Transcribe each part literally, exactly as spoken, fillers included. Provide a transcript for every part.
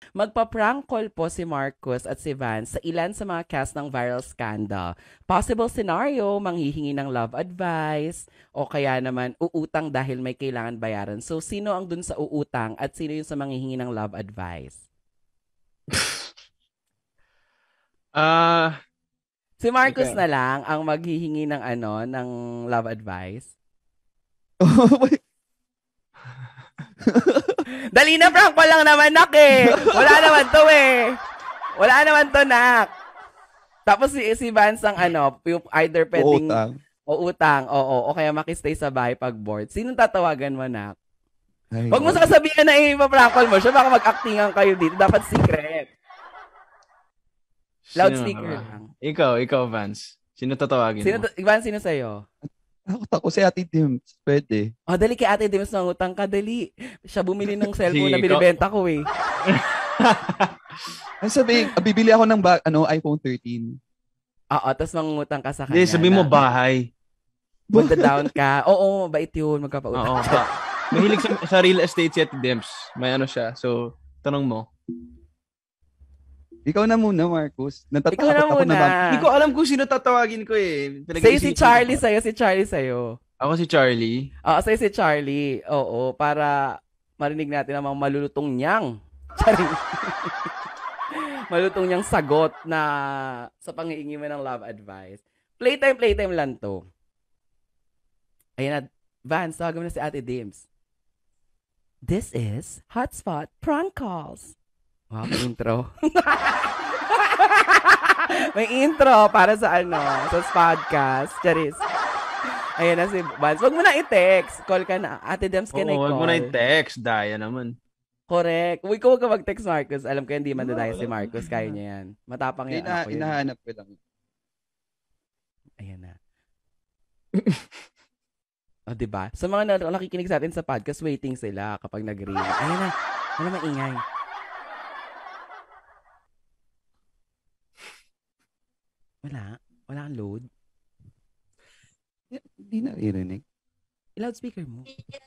Magpa-prank call po si Marcus at si Vance sa ilan sa mga cast ng viral scandal. Possible scenario, manghihingi ng love advice, o kaya naman uutang dahil may kailangan bayaran. So, sino ang dun sa uutang at sino yung sa manghihingi ng love advice? Ah, Si Marcus teka. na lang ang maghihingi ng ano, ng love advice. Dali na, prank ko lang naman, nak eh. Wala naman to eh. Wala naman to, nak. Tapos si, si Vance ang ano, yung either pwedeng Uutang. o utang, oo, o kaya makistay sa bahay pag bored. Sinong tatawagan mo, nak? Ay, Huwag mo wag. sasabihin na ipaprankol mo siya, baka mag-actingan kayo dito. Dapat secret. Sino nga Loudspeaker ba? lang. Ikaw, ikaw, Vance. Sino tatawagin Sino, mo? Ivan, sino sa'yo? Takot ako si Ate Dims. Pwede. Oh, dali kay Ate Dims ng utang ka, dali. Siya bumili ng cellphone Sige, na ikaw. binibenta ko eh. Ang sabi, bibili ako ng ba- ano, iPhone thirteen. Oo, tapos mangungutang ka sa Hindi, kanya sabi na mo bahay. bunda down ka. Oo, bait yun, magkapautang. Oo, ba. Mahilig sa, sa real estate si Ate Dems. May ano siya. So, tanong mo. Ikaw na muna, Marcus. Ikaw Natatakot na ako muna. na mag... Hindi ko alam kung sino tatawagin ko eh. Sa'yo si Pinag-iisipan Charlie ko. sa'yo, si Charlie sa'yo. Ako si Charlie. Oo, sa'yo si Charlie. Oo, para marinig natin ang mga malulutong niyang. Charing. malulutong niyang sagot na sa pangiingi mo ng love advice. Playtime, playtime lang to. Ayan na, Vance, tawagin mo na si Ate Dims. This is Hotspot Prank Calls. Wow, may intro. may intro para sa ano, sa podcast. Charis. Ayan na si Vance. Huwag mo na i-text. Call ka na. Ate Dims, can I Oo, call? wag mo na yung text. Daya naman. Correct. Uy, kung huwag ka mag-text, Marcus. Alam ko hindi madadaya Wala, si wala. Marcus. Kaya niya yan. Matapang yan. Ina, Ako yun. inahanap ko lang. Ayan na. O, oh, diba? Sa mga na- nakikinig sa atin sa podcast, waiting sila kapag nag-ring. Ayan na. Wala maingay. Wala. Wala kang load. Hindi naririnig. I-loudspeaker mo.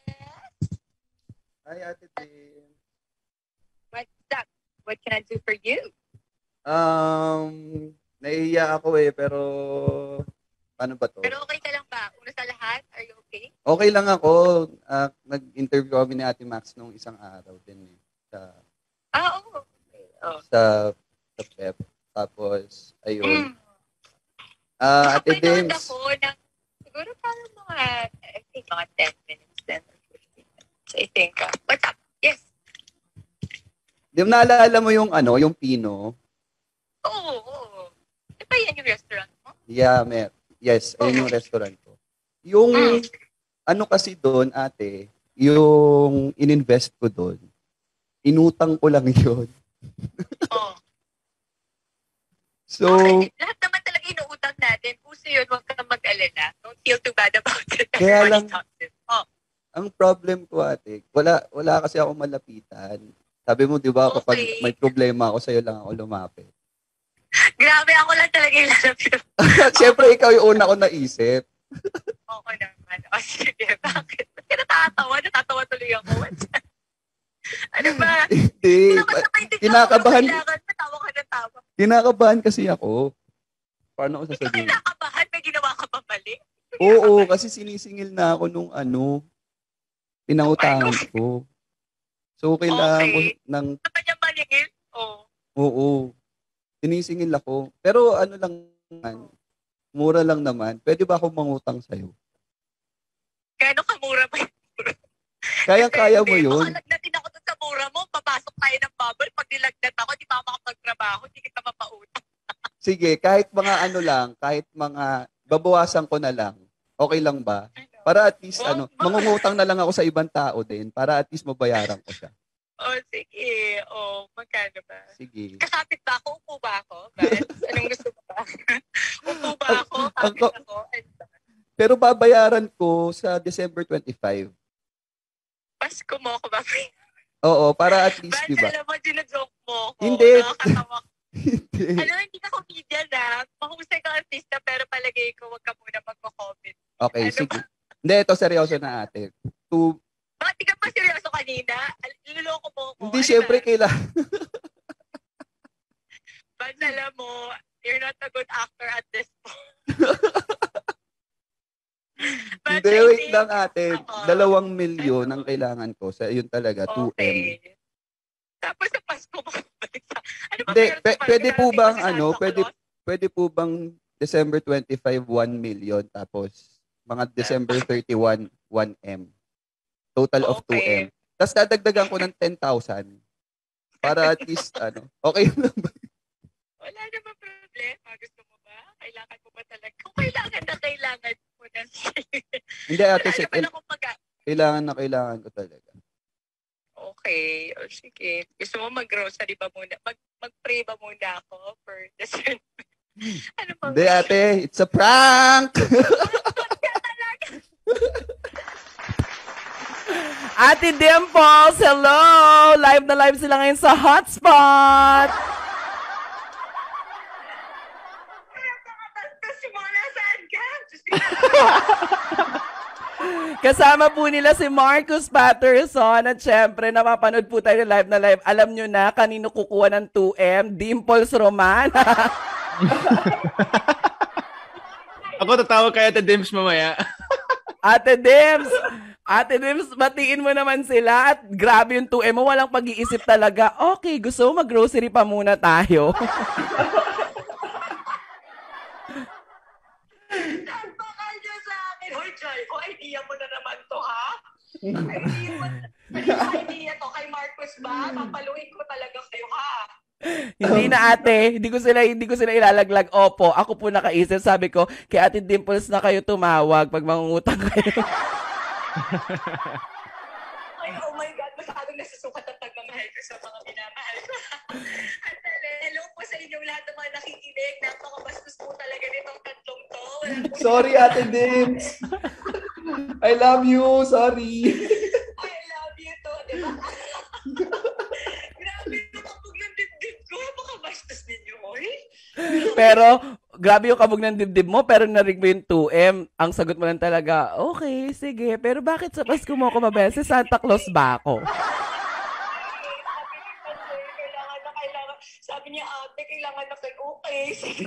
Hi, Ate Dims. What's up? What can I do for you? Um, nahihiya ako eh, pero... Paano ba to? Pero okay ka lang ba? Una sa lahat, are you okay? Okay lang ako. Ah, nag-interview kami ni Ate Max nung isang araw din eh. Sa, Ah, oo. Okay. Oh. sa, sa Pep. Tapos, ayun. Mm. Ah, Ate Nakapanood Dims. ako ng, siguro parang mga, I think mga ten minutes then or fifteen minutes. I think, uh, what's up? Yes. Di mo naalala mo yung ano, yung Pino? Oo, oo. Di ba yan yung restaurant mo? Yeah, mer. Yes, ayun yung restaurant ko. Yung, Mm. ano kasi doon, ate, yung ininvest ko doon, inutang ko lang yun. Oo. So, Okay. Lahat naman talaga inuutang natin. Puso yun, huwag kang mag-alala. Don't feel too bad about it. Kaya Everybody lang- talks it. Oh. ang problem ko, ate, wala, wala kasi ako malapitan. Sabi mo, di ba, kapag Okay. may problema ako, sa'yo lang ako lumapit. Grabe, ako lang talaga yung lalapit. Siyempre, ikaw yung una ko naisip. Oo naman. O sige, bakit? Ba't ka natatawa? Natatawa tuloy ako. Ano ba? Hindi. Naman sa maintindihan kinakabahan- ko, kailangan matawa ka ng tawa. Kinakabahan kasi ako. Paano ko Hindi ka sasabihin? kinakabahan, may ginawa ka pa mali. Oo, kasi sinisingil na ako nung ano, pinautangan ko. So, kailangan ko Okay. ng, Sa kanya maningil? Oo. oo, sinisingil ako. Pero ano lang naman, mura lang naman. Pwede ba ako mangutang sa'yo? Kano kamura ba yun? Kaya-kaya mo Hindi, yun. baka lagnatin ako dun sa mura mo, papasok tayo ng bubble. Pag nilagnat ako, di pa ako makapagtrabaho, hindi kita mapautang. Sige, kahit mga ano lang, kahit mga babawasan ko na lang. Okay lang ba? Para at least, Oh, ano, bakit? mangungutang na lang ako sa ibang tao din para at least mabayaran ko siya. Oh, sige. Oh, magkano ba? Sige. Kasapit ba ako? Upo ba ako? Bas? Anong gusto mo ba? Upo ba ako? Ang- Kapit ako? Ano ba? Pero babayaran ko sa December twenty-five. Pasko mo ako ba? Oo, para at least, Bas, di ba? alam mo, ginajoke mo ako. Hindi. Nakakatawa ko. Hindi. Alam mo, hindi ka comedian na. Mahusay ka artista, pero palagay ko, wag ka muna magko-comment. Okay, Ano sige. Hindi, ito seryoso na ate. To, Bakit di ka pa seryoso kanina? Al- Niloloko mo ako. hindi, Ano syempre, ba? kailangan, alam mo, you're not a good actor at this point. But Hindi, I wait think- lang ate. Oo. Dalawang milyon ang kailangan ko. Sa yun talaga, two M. Okay. Tapos sa Pasko mo balik sa... Ano ba Hindi, meron sa pe- Pasko? pwede po Darating bang ba si ano, Santa pwede, Claus? pwede po bang December twenty-five, one million, tapos mga December thirty-one, one M. Total of two M. Okay. Tapos dadagdagan ko ng ten thousand. Para at least, ano, okay lang ba? Wala naman problema. Gusto mo ba? Kailangan mo ba talaga? Kung kailangan na kailangan mo na. Hindi ate, Wala si- naman akong mag- kailangan na kailangan ko talaga. Okay. O sige. Gusto mo mag-grocery ba muna? Mag mag-pray ba muna ako for December? Ano ba? Hindi ate, it's a prank! Ate Dimples, hello! Live na live sila ngayon sa hotspot! Tapos mo na saan ka? Diyos ko. Kasama po nila si Marcus Patterson at syempre napapanood po tayo live na live. Alam nyo na kanino kukuha ng two M? Dimples Roman. Ako tatawag kay Ate Dims mamaya. Ate Dims! Ate Dims, batiin mo naman sila at grabe yung two M mo. Walang pag-iisip talaga. Okay, gusto mo mag-grocery pa muna tayo. Nagpakal niyo sa akin. Hoy, Joy, o idea mo na naman to, ha? Idea mo na idea to kay Marcos ba? Papaluin ko talaga kayo, ha? Hindi na ate, hindi ko sila hindi ko sila ilalaglag. Opo, ako po nakaisip. Sabi ko, kay Ate Dimples na kayo tumawag pag mangungutang kayo. Ay, oh my God, masyadong nasusukat ang pagmamahal ko sa mga minamahal ko. At tala, hello po sa inyong lahat ng mga nakikinig. Napakabastos po talaga nitong tatlong to. Wala po Sorry ate Dims! I love you, sorry! I love you to, di ba? Grabe, nakapag ng dibdib ko. Napakabastos ninyo, oy. Pero, grabe yung kabog ng dibdib mo, pero narig mo yung two M. Ang sagot mo lang talaga, okay, sige. Pero bakit sa Pasko mo ako mabaya? Si Santa Claus ba ako? Kailangan na kailangan. Sabi niya, ate, kailangan na kayo. Okay, sige.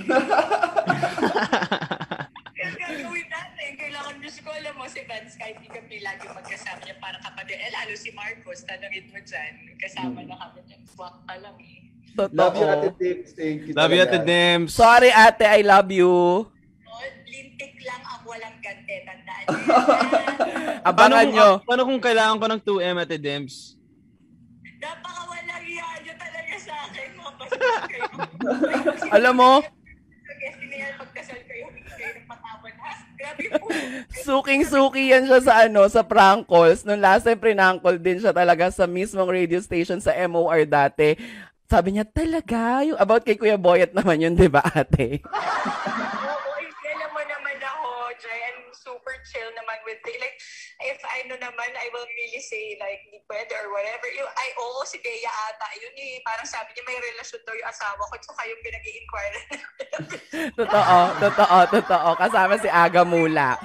Kaya gagawin natin. Kailangan Diyos ko, alam mo, si Vance, kahit di kami lagi magkasama niya, parang kapatid. Eh, lalo si Marcos, tanongin mo dyan. Kasama na kami niya. Swak ka lang eh. Love you ate Totoo. Dims, thank you Love you, Ate talaga. Dims. Sorry ate, I love you. No, lintik lang ang walang gante. Tandaan niyo yan. Paano Abangan kung, nyo. paano kung kailangan ko ng two M, Ate Dims? Napakawalang iya niyo talaga sa akin. Mga pasok kayo. Alam mo, Guess niya yan, pagkasal kayo, hindi kayo ng patawan, ha? Grabe po. suking-suki yan siya sa ano, sa prank calls. Nung last time, prank call din siya talaga sa mismong radio station sa M O R dati. Sabi niya, talaga? Yung about kay Kuya Boyet naman yun, di ba ate? Oo, eh, alam mo naman ako, Jay, I'm super chill naman with it. Like, if I know naman, I will really say, like, di pwede or whatever. Yung, ay, oo, si Bea ata. Yun eh, parang sabi niya, may relasyon daw yung asawa ko. So, kayong pinag-i-inquire. Totoo, totoo, totoo. Kasama si Aga Mula.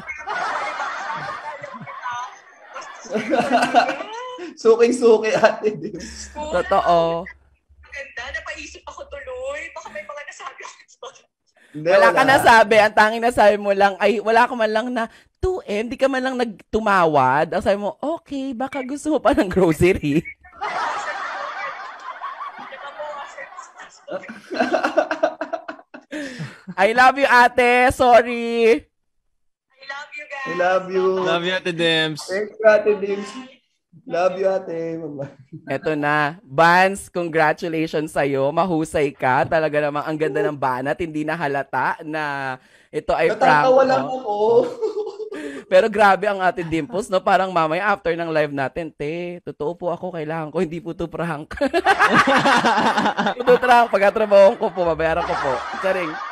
Suking-suki ate Dims. Totoo. Maganda, napaisip ako tuloy. Baka may mga nasabi ako. Hindi, Wala ka nasabi. Ang tanging nasabi mo lang, ay wala ka man lang na two M, di ka man lang nagtumawad. Ang sabi mo, okay, baka gusto mo pa ng grocery. I love you, ate. Sorry. I love you guys. I love you. Love you, Ate Dims. Thank you ate Dims. Love you ate. Bye-bye. Eto na. Vance, congratulations sa'yo. Mahusay ka. Talaga namang ang ganda ng banat. Hindi na halata na ito ay prank. Natatawa lang no? ako. Pero grabe ang Ate Dimples, no? Parang mamaya after ng live natin, te, totoo po ako, kailangan ko, hindi po to prank. Ito prank, pagkatrabaho ko po, babayaran ko po. Saring.